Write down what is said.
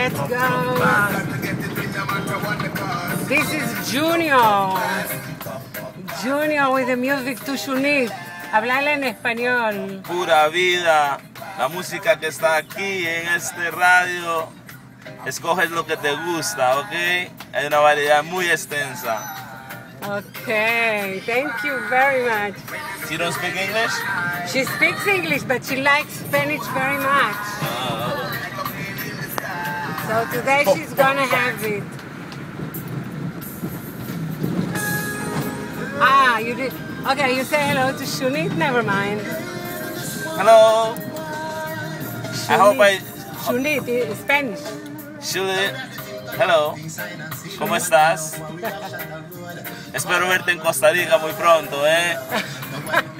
Let's go. This is Junior. Junior with the music to Shunit. Hablarle en español. Pura vida. La música que está aquí en este radio. Escoges lo que te gusta, ¿ok? Hay una variedad muy extensa. Okay, thank you very much. You don't speak English? She speaks English, but she likes Spanish very much. So today she's gonna have it. Ah, you did. Okay, you say hello to Shunit? Never mind. Hello. Shunit. I hope I... Shunit, Spanish. Shunit. Hello. ¿Cómo estás? Espero verte en Costa Rica muy pronto, ¿eh?